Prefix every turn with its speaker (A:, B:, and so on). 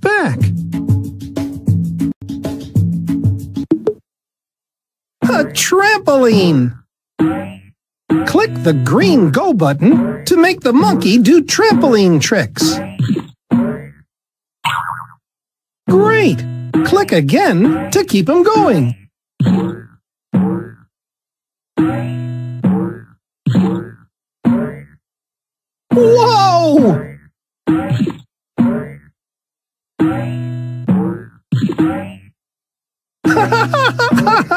A: back. A trampoline! Click the green go button to make the monkey do trampoline tricks. Great! Click again to keep him going. Whoa! Ha ha ha ha!